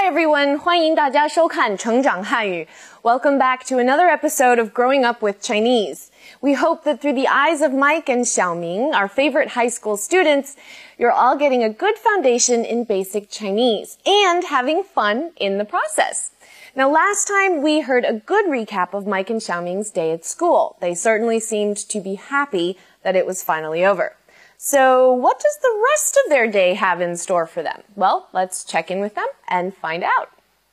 Hi everyone, 欢迎大家收看成长汉语. Welcome back to another episode of Growing Up with Chinese. We hope that through the eyes of Mike and Xiaoming, our favorite high school students, you're all getting a good foundation in basic Chinese and having fun in the process. Now, last time we heard a good recap of Mike and Xiaoming's day at school. They certainly seemed to be happy that it was finally over. So, what does the rest of their day have in store for them? Well, let's check in with them and find out.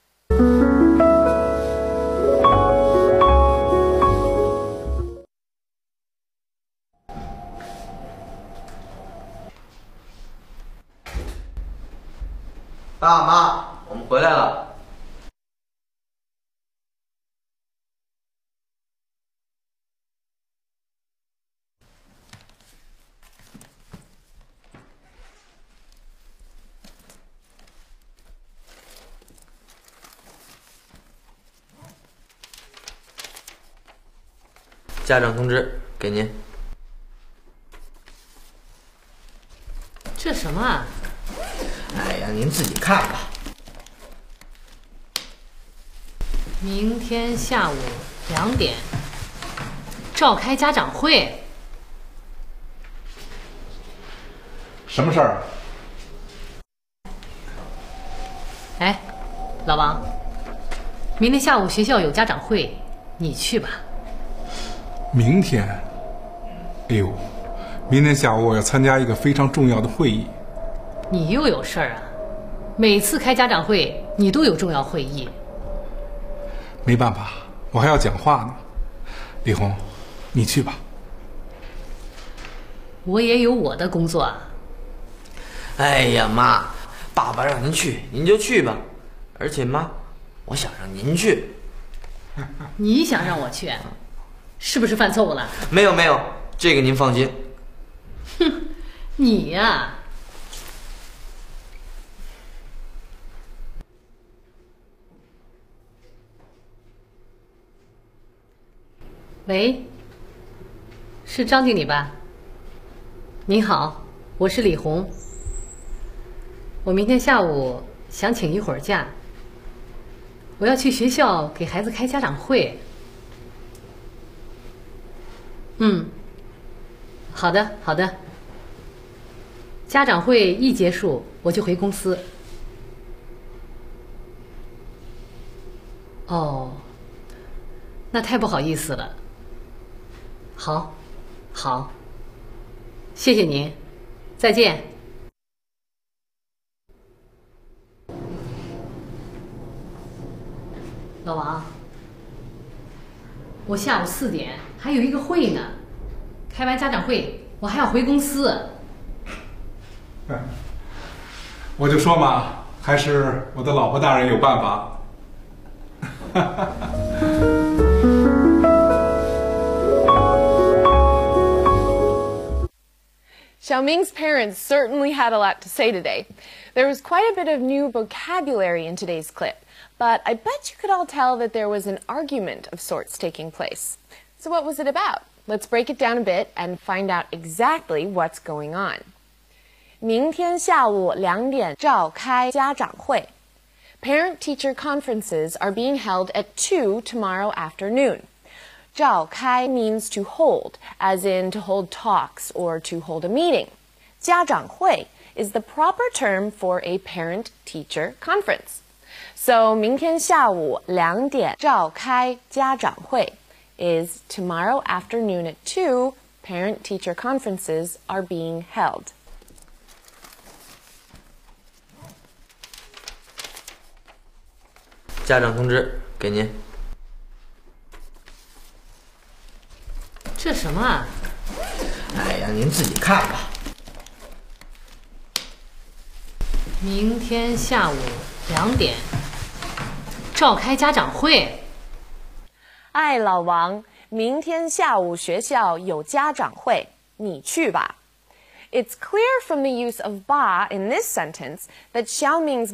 爸妈，我们回来了。家长通知，给您。 这什么啊？ 哎呀，您自己看吧。 明天下午2点召开家长会。 什么事儿？ 哎，老王，明天下午学校有家长会，你去吧。 明天？哎呦，明天下午我要参加一个非常重要的会议。 你又有事儿啊？每次开家长会，你都有重要会议。 没办法，我还要讲话呢。李红，你去吧。 我也有我的工作啊。 哎呀，妈，爸爸让您去，您就去吧。而且妈，我想让您去。 你想让我去？是不是犯错误了？ 没有没有，这个您放心。 哼，你呀。喂，是张经理吧？您好，我是李红。我明天下午想请一会儿假，我要去学校给孩子开家长会。好的好的。家长会一结束，我就回公司。哦，那太不好意思了。好，好，谢谢您，再见。老王，我下午4点还有一个会呢，开完家长会我还要回公司。 我就说嘛，还是我的老婆大人有办法。 Xiaoming's parents certainly had a lot to say today. There was quite a bit of new vocabulary in today's clip, but I bet you could all tell that there was an argument of sorts taking place. So what was it about? Let's break it down a bit and find out exactly what's going on. 明天下午2点召开家长会. Parent-teacher conferences are being held at 2 tomorrow afternoon. 召开 means to hold, as in to hold talks or to hold a meeting. 家长会 is the proper term for a parent-teacher conference. So 明天下午2点召开家长会 is tomorrow afternoon at 2, parent-teacher conferences are being held. 家长通知，给您。 这什么啊？ 哎呀，您自己看吧。 明天下午2点召开家长会。 哎，老王，明天下午学校有家长会，你去吧。It's clear from the use of ba in this sentence that Xiaoming's